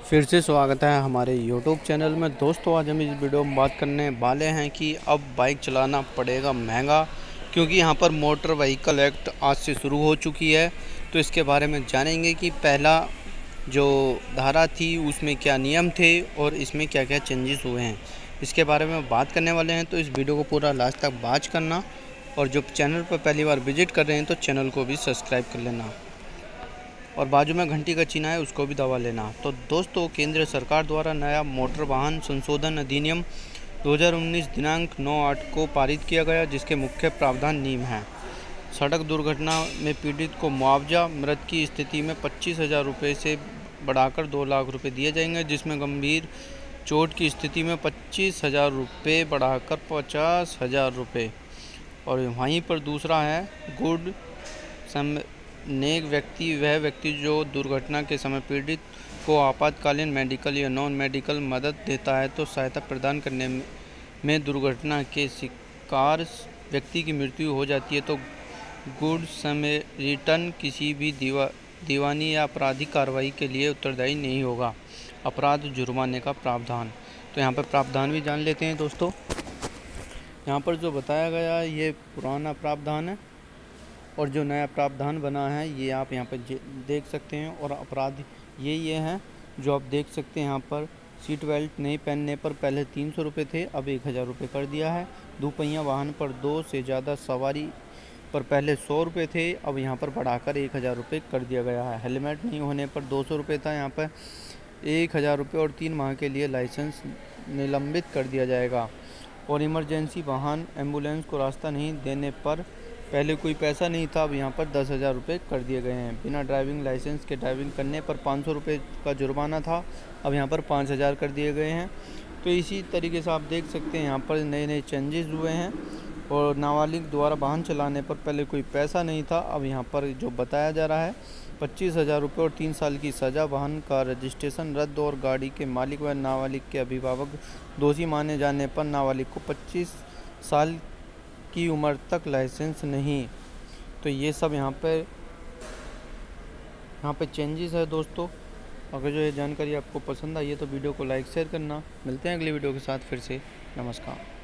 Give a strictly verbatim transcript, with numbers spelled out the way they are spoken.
फिर से स्वागत है हमारे यूट्यूब चैनल में। दोस्तों, आज हम इस वीडियो में बात करने वाले हैं कि अब बाइक चलाना पड़ेगा महंगा, क्योंकि यहाँ पर मोटर व्हीकल एक्ट आज से शुरू हो चुकी है। तो इसके बारे में जानेंगे कि पहला जो धारा थी उसमें क्या नियम थे और इसमें क्या क्या चेंजेस हुए हैं, इसके बारे में बात करने वाले हैं। तो इस वीडियो को पूरा लास्ट तक वॉच करना, और जो चैनल पर पहली बार विजिट कर रहे हैं तो चैनल को भी सब्सक्राइब कर लेना और बाजू में घंटी का चिन्ह है उसको भी दबा लेना। तो दोस्तों, केंद्र सरकार द्वारा नया मोटर वाहन संशोधन अधिनियम दो हज़ार उन्नीस दिनांक नौ आठ को पारित किया गया, जिसके मुख्य प्रावधान नियम हैं। सड़क दुर्घटना में पीड़ित को मुआवजा मृत की स्थिति में पच्चीस हज़ार रुपये से बढ़ाकर दो लाख रुपये दिए जाएंगे, जिसमें गंभीर चोट की स्थिति में पच्चीस हज़ार रुपये बढ़ाकर पचास हज़ार रुपये। और वहीं पर दूसरा है गुड सम नेक व्यक्ति, वह व्यक्ति जो दुर्घटना के समय पीड़ित को आपातकालीन मेडिकल या नॉन मेडिकल मदद देता है। तो सहायता प्रदान करने में दुर्घटना के शिकार व्यक्ति की मृत्यु हो जाती है तो गुड समैरिटन किसी भी दीवा दीवानी या आपराधिक कार्रवाई के लिए उत्तरदायी नहीं होगा। अपराध जुर्माने का प्रावधान, तो यहाँ पर प्रावधान भी जान लेते हैं। दोस्तों, यहाँ पर जो बताया गया है ये पुराना प्रावधान है, और जो नया प्रावधान बना है ये आप यहाँ पर देख सकते हैं। और अपराध ये ये हैं जो आप देख सकते हैं यहाँ पर। सीट बेल्ट नहीं पहनने पर पहले तीन सौ रुपये थे, अब एक हज़ार रुपये कर दिया है। दोपहिया वाहन पर दो से ज़्यादा सवारी पर पहले सौ रुपये थे, अब यहाँ पर बढ़ाकर एक हज़ार रुपये कर दिया गया है। हेलमेट नहीं होने पर दो सौ रुपये था, यहाँ पर एक हज़ार रुपये और तीन माह के लिए लाइसेंस निलंबित कर दिया जाएगा। और इमरजेंसी वाहन एम्बुलेंस को रास्ता नहीं देने पर पहले कोई पैसा नहीं था, अब यहाँ पर दस हज़ार रुपये कर दिए गए हैं। बिना ड्राइविंग लाइसेंस के ड्राइविंग करने पर पाँच सौ रुपये का जुर्माना था, अब यहाँ पर पाँच हज़ार कर दिए गए हैं। तो इसी तरीके से आप देख सकते हैं यहाँ पर नए नए चेंजेस हुए हैं। और नाबालिग द्वारा वाहन चलाने पर पहले कोई पैसा नहीं था, अब यहाँ पर जो बताया जा रहा है पच्चीस हज़ार रुपये और तीन साल की सज़ा, वाहन का रजिस्ट्रेशन रद्द और गाड़ी के मालिक व नाबालिग के अभिभावक दोषी माने जाने पर नाबालिग को पच्चीस साल की उम्र तक लाइसेंस नहीं। तो ये सब यहाँ पे यहाँ पे चेंजेस है। दोस्तों, अगर जो ये जानकारी आपको पसंद आई है तो वीडियो को लाइक शेयर करना। मिलते हैं अगली वीडियो के साथ फिर से। नमस्कार।